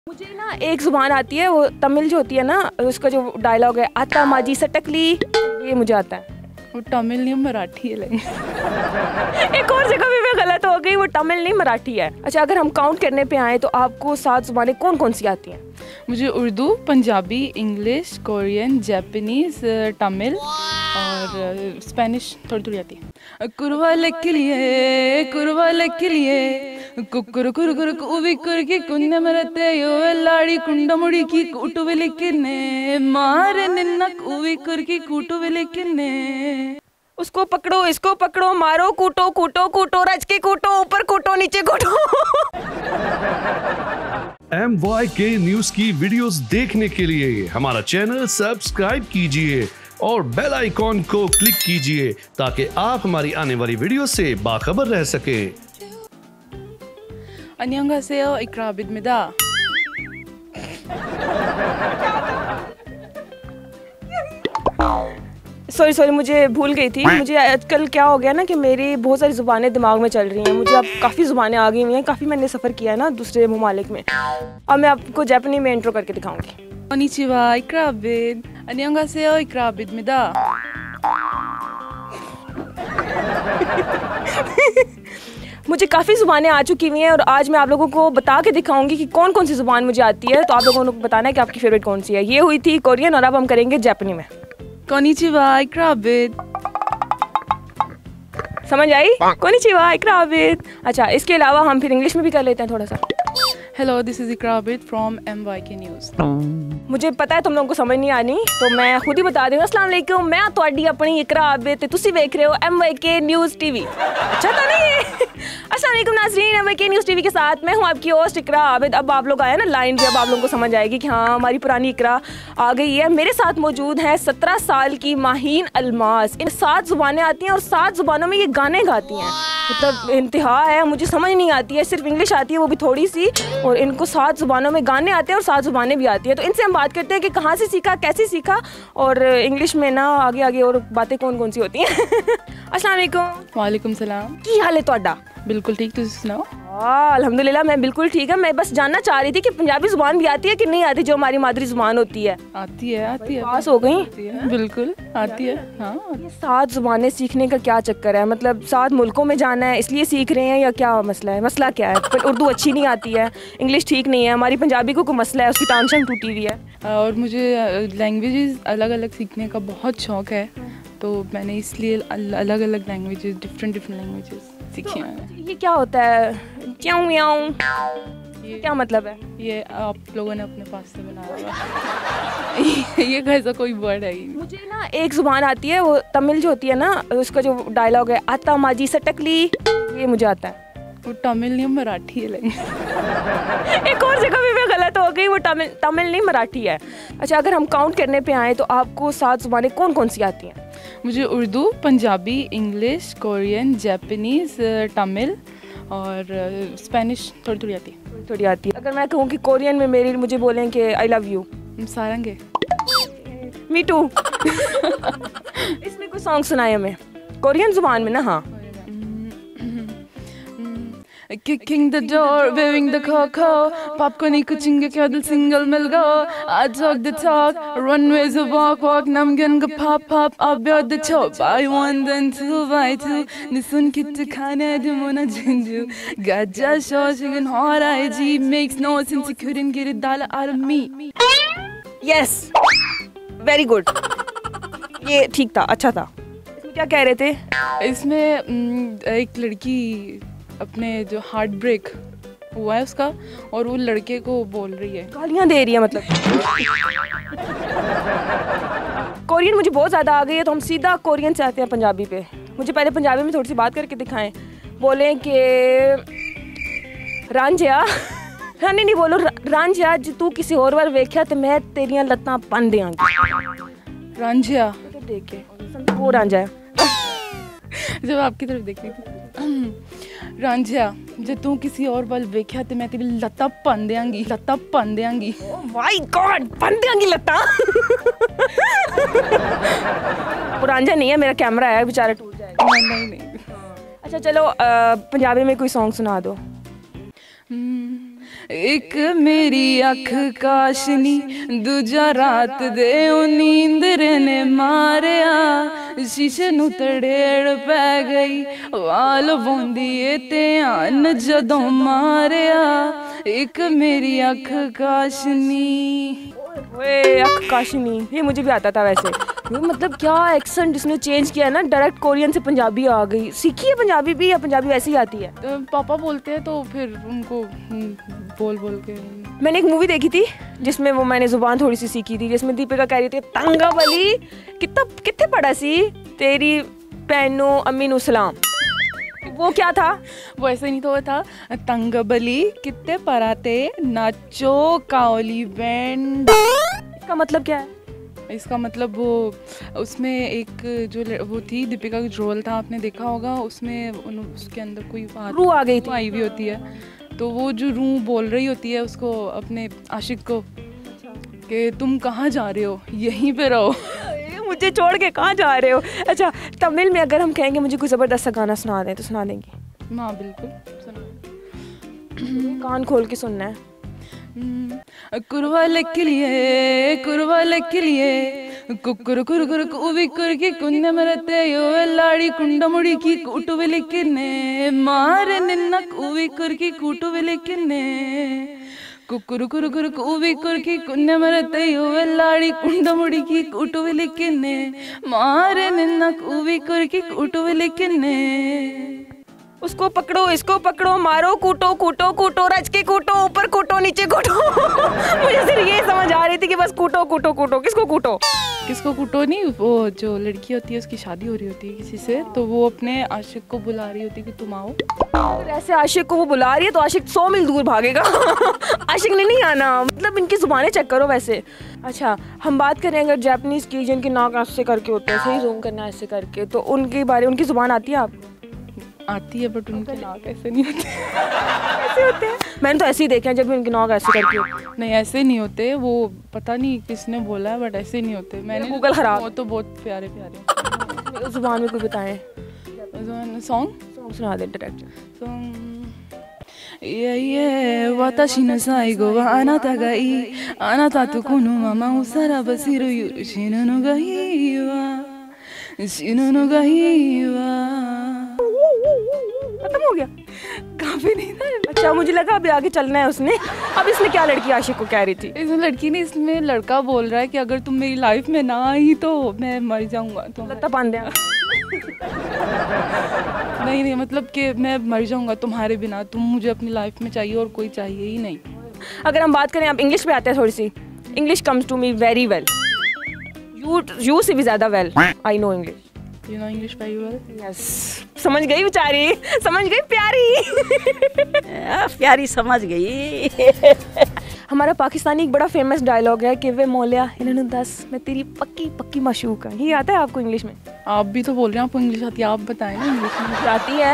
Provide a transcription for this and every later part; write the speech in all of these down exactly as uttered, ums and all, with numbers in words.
मुझे ना एक ज़ुबान आती है, वो तमिल जो होती है ना, उसका जो डायलॉग है आता माजी सटकली, ये मुझे आता है। वो तमिल नहीं मराठी है लेकिन एक और जगह भी मैं गलत हो गई, वो तमिल नहीं मराठी है। अच्छा, अगर हम काउंट करने पे आए तो आपको सात ज़ुबानें कौन कौन सी आती हैं? मुझे Urdu, Punjabi, English, Korean, Japanese, Tamil और स्पेनिश थोड़ी थोड़ी आती है। कुरवा लक्किलिए कुरवा लक्किलिए कुकुर कुर कुर कुवी कुर की कुन्ने मरते यो लाड़ी कुंडमुड़ी की कूटू विले किन्ने मारे निन्ना कुवी कुर की कूटू विले किन्ने। उसको पकड़ो, इसको पकड़ो, मारो, कूटो कूटो कूटो, रच के कूटो, ऊपर कूटो, नीचे कूटो। एम वाई के न्यूज की वीडियोस देखने के लिए हमारा चैनल सब्सक्राइब कीजिए और बेल आइकॉन को क्लिक कीजिए ताकि आप हमारी आने वाली वीडियो से बाखबर रह सके। 안녕하세요, इकराबिदमिदा। सॉरी सॉरी मुझे भूल गई थी। मुझे आजकल क्या हो गया ना कि मेरी बहुत सारी ज़ुबानें दिमाग में चल रही हैं। मुझे अब काफ़ी ज़ुबानें आ गई हुई हैं, काफ़ी मैंने सफ़र किया है ना दूसरे ममालिक में। अब मैं आपको जापानी में इंट्रो करके दिखाऊंगी। konnichiwa, इकराबिद। 안녕하세요, इकराबिदमिदा। मुझे काफ़ी ज़ुबानें आ चुकी हुई हैं और आज मैं आप लोगों को बता के दिखाऊंगी कि कौन कौन सी ज़ुबान मुझे आती है। तो आप लोगों को बताना है कि आपकी फेवरेट कौन सी है। ये हुई थी कोरियन और अब हम करेंगे जापानी में। konnichiwa, इकराबिद। समझ आई? konnichiwa, इकराबिद। अच्छा, इसके अलावा हम फिर इंग्लिश में भी कर लेते हैं थोड़ा सा। Hello, this is Ikrabid from M Y K news. मुझे पता है तुम लोगों को समझ नहीं आनी, तो मैं खुद ही बता दूँ। अस्सलाम वालेकुम, मैं तुहाडी अपनी इकराबिद ते तुसी देख रहे हो M Y K news TV. अच्छा तो नहीं है? अस्सलाम वालेकुम नाज़रीन, M Y K news TV के साथ मैं हूँ आपकी होस्ट इकराबिद। अब आप लोग आए ना लाइन पे, अब आप लोगों को समझ आएगी कि हाँ हमारी पुरानी इकरा आ गई है। मेरे साथ मौजूद है सत्रह साल की माहीन अलमास। इन सात ज़ुबानें आती हैं और सात ज़ुबानों में ये गाने गाती हैं। मतलब इंतहा है, मुझे समझ नहीं आती है, सिर्फ इंग्लिश आती है वो भी थोड़ी सी, और इनको सात ज़ुबानों में गाने आते हैं और सात ज़ुबानें भी आती हैं। तो इनसे हम बात करते हैं कि कहाँ से सीखा, कैसे सीखा, और इंग्लिश में ना आगे आगे और बातें कौन कौन सी होती हैं। अस्सलाम वालेकुम। वालेकुम सलाम। की हाल है तुहाडा? बिल्कुल ठीक, तुम सुनाओ। हाँ अल्हम्दुलिल्लाह, मैं बिल्कुल ठीक है। मैं बस जानना चाह रही थी कि पंजाबी ज़ुबान भी आती है कि नहीं आती, जो हमारी मादरी ज़ुबान होती है। आती है आती है पास हो गई? बिल्कुल आती है। हाँ, ये सात ज़ुबानें सीखने का क्या चक्कर है? मतलब सात मुल्कों में जाना है इसलिए सीख रहे हैं या क्या मसला है? मसला क्या है? पर उर्दू अच्छी नहीं आती है, इंग्लिश ठीक नहीं है, हमारी पंजाबी को कोई मसला है, उसकी टांग शांग टूटी हुई है। और मुझे लैंग्वेजेस अलग अलग सीखने का बहुत शौक़ है, तो मैंने इसलिए अलग अलग लैंग्वेजेस, डिफरेंट डिफरेंट लैंग्वेजेस सीखी हैं। ये क्या होता है? क्यों म्याऊं? ये क्या मतलब है? ये आप लोगों ने अपने पास से बनाया होगा। ये कैसा कोई वर्ड है? मुझे ना एक ज़ुबान आती है, वो तमिल जो होती है ना, उसका जो डायलॉग है आता माजी सटकली, ये मुझे आता है। वो तमिल नहीं मराठी है लेकिन एक और जगह भी मैं गलत हो गई, वो तमिल तमिल नहीं मराठी है। अच्छा, अगर हम काउंट करने पे आए तो आपको सात ज़ुबानें कौन कौन सी आती हैं? मुझे Urdu, Punjabi, English, Korean, Japanese, Tamil और स्पेनिश थोड़ी थोड़ी आती है। थोड़ी थोड़ी आती है। अगर मैं कहूँ कि कोरियन में मेरी मुझे बोलें कि आई लव यू, सारंगे। Me too. इसमें कोई सॉन्ग सुनाए हमें कोरियन ज़ुबान में ना। हाँ, Kicking the door, waving the coco, popcorn kuchinga kyadal single mil go. I talk the talk, runways a walk walk, nam ganga pop pop, I'll build the chop. Buy one then two by two. Nisun kitta khana dumuna jinju. Gaja shoshigan hot I G makes no sense, you couldn't get a dollar out of me. yes, very good. ये ठीक था, अच्छा था। इसमें क्या कह रहे थे? इसमें एक लड़की अपने जो हार्ट ब्रेक हुआ है उसका, और वो लड़के को बोल रही है, गालियाँ दे रही है मतलब। कोरियन मुझे बहुत ज़्यादा आ गई है, तो हम सीधा कोरियन से आते हैं पंजाबी पे। मुझे पहले पंजाबी में थोड़ी सी बात करके दिखाएं। बोलें कि रांझिया, हाँ नहीं नहीं बोलो, रांझिया जो तू किसी और बार वेख्या तो मैं तेरियां लत्तां पन देंगी। रांझिया देख के वो रांझा है। जब आपकी तरफ देख रही थी, रांझिया जे तू किसी और वाल वेख्या ते मैं तेरी लत्ता पन देंगी, लत्ता पन देंगी। ओह माय गॉड, पन देंगी लत्ता। रांझा नहीं है, मेरा कैमरा है, बेचारा टूट जाएगा। नहीं नहीं नहीं। अच्छा चलो, पंजाबी में कोई सॉन्ग सुना दो। एक मेरी अख काशनी दूजा रात दे ओ नींद ने मारिया शीशे नू तड़ेड़ पै गई वाल बौंदी ध्यान जदों मारिया एक मेरी अख काशनी। ओए अख काशनी, ये मुझे भी आता था वैसे। ये मतलब क्या एक्सेंट जिसने चेंज किया है ना, डायरेक्ट कोरियन से पंजाबी आ गई। सीखी है पंजाबी भी या पंजाबी वैसे ही आती है? तो पापा बोलते हैं तो फिर उनको बोल बोल के। मैंने एक मूवी देखी थी जिसमें वो मैंने जुबान थोड़ी सी सीखी थी, जिसमें दीपिका कह रही थी तंगा बली कितना कितने पढ़ा सी तेरी पैनो अम्मी नु सलाम। वो क्या था? वो ऐसे नहीं तो वो था तंग बली कितने पराते नाचो काओली बैंड। इसका मतलब क्या है? इसका मतलब वो उसमें एक जो वो थी दीपिका का रोल था, आपने देखा होगा, उसमें उसके अंदर कोई रूह आ गई थी, आई हुई होती है, तो वो जो रूह बोल रही होती है उसको अपने आशिक को कि तुम कहाँ जा रहे हो, यहीं पे रहो। मुझे छोड़ के कहाँ जा रहे हो? अच्छा, तमिल में अगर हम कहेंगे मुझे कोई ज़बरदस्त सा गाना सुना दें तो सुना देंगी? हाँ बिल्कुल सुना। कान खोल के सुनना है। कुरवा लक्किलिये कुरवा लक्किलिये कुकुर कुर कुर कुवी कुर की कुन्ने मरते यो लाड़ी कुंडा मुड़ी की कूटु विलिकिने मारे निन्ना कुवी कुर की कूटु विलिकिने कुकुर कुर कुर कुवी कुर की कुन्ने मरते यो लाड़ी कुंडा मुड़ी की कूटु विलिकिने मारे निन्ना कुवी कुर की कूटु विलिकिने। उसको पकड़ो, इसको पकड़ो, मारो, कूटो कूटो कूटो, रच के कूटो, ऊपर कूटो, नीचे कूटो। मुझे सिर्फ ये समझ आ रही थी कि बस कूटो कूटो कूटो। किसको कूटो? किसको कूटो नहीं, वो जो लड़की होती है उसकी शादी हो रही होती है किसी से, तो वो अपने आशिक को बुला रही होती है कि तुम आओ। ऐसे आशिक को वो बुला रही है तो आशिक सौ मील दूर भागेगा। आशिक ने नहीं आना। मतलब इनकी जुबानें चेक करो वैसे। अच्छा, हम बात करें अगर जापानीज की, जिनकी नाक ऐसे करके होते हैं, सही जूम करना ऐसे करके, तो उनके बारे उनकी जुबान आती है आपको? आती है, बट उनके नाक ऐसे नहीं होते। ऐसे होते हैं? मैंने तो ऐसे ही देखे हैं जब भी उनकी नाक ऐसे करके होती है। नहीं ऐसे नहीं होते, वो पता नहीं किसने बोला है बट ऐसे नहीं होते। मैंने गूगल खराब। वो तो बहुत प्यारे प्यारे। जुबान में कोई बताएं सॉन्ग सॉन्ग सुना दे direct. Yeah, yeah, watashi no saigo wa anata ga ii, anata to kono mama usara basiru yu, shinu no ga ii wa, shinu no ga ii wa। खत्म हो गया? काफी नहीं था? अच्छा, मुझे लगा अभी आगे चलना है उसने। अब इसमें क्या लड़की आशिक को कह रही थी? इसमें लड़की नहीं, इसमें लड़का बोल रहा है कि अगर तुम मेरी लाइफ में ना आई तो मैं मर जाऊंगा। तो लत्ता बांध दिया। नहीं नहीं, मतलब कि मैं मर जाऊंगा तुम्हारे बिना, तुम मुझे अपनी लाइफ में चाहिए और कोई चाहिए ही नहीं। अगर हम बात करें, आप इंग्लिश पे आते हैं थोड़ी सी। English comes to me very well. You you से भी ज्यादा well I know English. You know English very well? Yes. समझ गई बेचारी, समझ गई प्यारी। प्यारी समझ गई। हमारा पाकिस्तानी एक बड़ा फेमस डायलॉग है कि वे मौलिया इन्होंने दस मैं तेरी पक्की पक्की माशूक है। ये आता है आपको इंग्लिश में? आप भी तो बोल रहे हैं आपको इंग्लिश आती है, आप बताएं ना इंग्लिश में। आती है।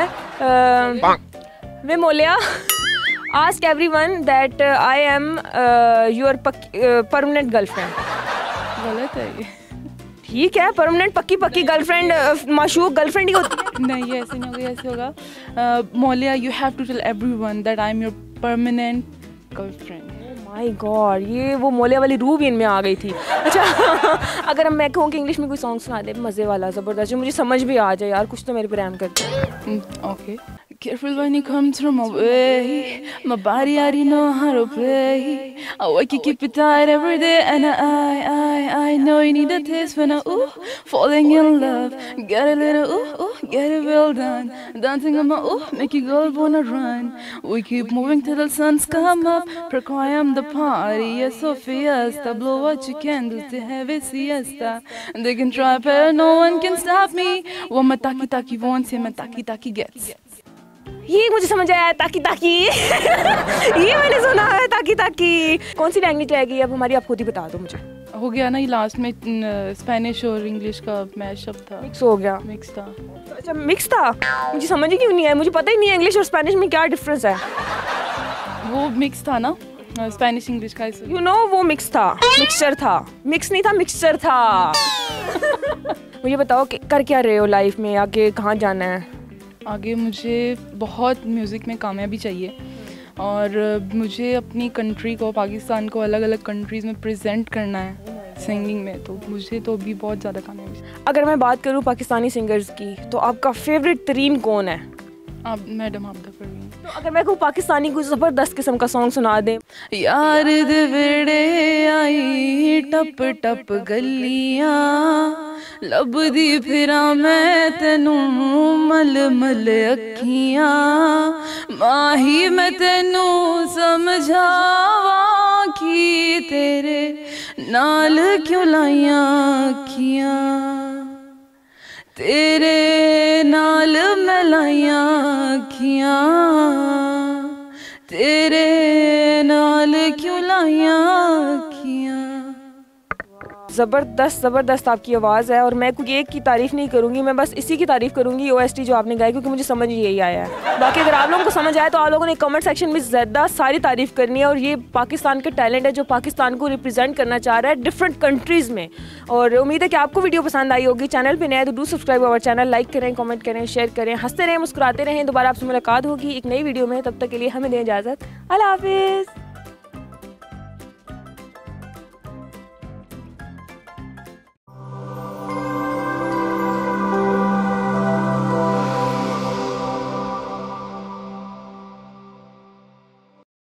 uh, we Mauliya ask everyone that I am your permanent girlfriend. गलत है ये। ठीक है, परमानेंट पक्की पक्की गर्लफ्रेंड, माशूक गर्लफ्रेंड ही होती है। नहीं ये ऐसे नहीं होगा, ऐसे होगा Mauliya you have to tell everyone that I am your permanent girlfriend. My god, ये वो मौलिया वाली रूह भी इनमें आ गई थी। अच्छा, अगर मैं कहूँ कि इंग्लिश में कोई सॉन्ग सुना दे मज़े वाला ज़बरदस्त जो मुझे समझ भी आ जाए यार, कुछ तो मेरे पे रहम करते। Okay. Careful when you come through my way. My body already know how to play. I like you keep it tight every day, and I, I, I know you need a taste when I ooh falling in love. Get a little ooh ooh, get it well done. Dancing on my ooh, make you girl wanna run. We keep moving till the sun's come up. Perquam the party, yes so fiesta. Blow what you can do to have a siesta. And they can try, but no one can stop me. What my taki taki wants, yeah my taki taki gets. ये मुझे समझ आया, ताकी ताकी। ये मैंने सुना है, ताकी ताकी। कौन सी लैंग्वेज रहेगी अब हमारी, आप खुद ही बता दो मुझे। हो गया ना ये लास्ट में स्पेनिश और इंग्लिश का मैशअप था, मिक्स हो गया। मिक्स था। अच्छा मिक्स था, मुझे समझ ही क्यों नहीं है, मुझे पता ही नहीं है इंग्लिश और स्पेनिश में क्या डिफरेंस है। वो मिक्स था ना स्पेनिश इंग्लिश का, यू नो वो मिक्स था, मिक्सचर था, मिक्स नहीं था मिक्सचर था। मुझे बताओ कि कर क्या रहे हो लाइफ में, आगे कहाँ जाना है? आगे मुझे बहुत म्यूज़िक में कामयाबी चाहिए और मुझे अपनी कंट्री को, पाकिस्तान को अलग अलग कंट्रीज़ में प्रेजेंट करना है सिंगिंग में, तो मुझे तो अभी बहुत ज़्यादा काम है। अगर मैं बात करूँ पाकिस्तानी सिंगर्स की, तो आपका फेवरेट तरीन कौन है? आप मैडम आपदा परवीन। तो अगर मैं कहूँ पाकिस्तानी कोई ज़बरदस्त किस्म का सॉन्ग सुना दें। यार दे वेड़े आई टप टप गलियां, लभदी फिरा मैं तेनू मल मल अखियां, माही मैं तेनू समझावा कि तेरे नाल क्यों लाइयां अखियां, तेरे नाल मैं लाइयां अखियां, तेरे नाल क्यों लाइयां अखियां। ज़बरदस्त ज़बरदस्त आपकी आवाज़ है, और मैं कोई एक की तारीफ़ नहीं करूँगी, मैं बस इसी की तारीफ़ करूँगी ओएसटी जो आपने गाया, क्योंकि मुझे समझ यही आया है। बाकी अगर आप लोगों को समझ आए तो आप लोगों ने कमेंट सेक्शन में ज़्यादा सारी तारीफ़ करनी है, और ये पाकिस्तान का टैलेंट है जो पाकिस्तान को रिप्रेजेंट करना चाह रहा है डिफरेंट कंट्रीज़ में। और उम्मीद है कि आपको वीडियो पसंद आई होगी। चैनल पर नए तो do subscribe our channel, like करें, कमेंट करें, शेयर करें, हंसते रहें, मुस्कुराते रहें। दोबारा आपसे मुलाकात होगी एक नई वीडियो में, तब तक के लिए हमें दें इजाज़त। अल्लाह हाफिज़।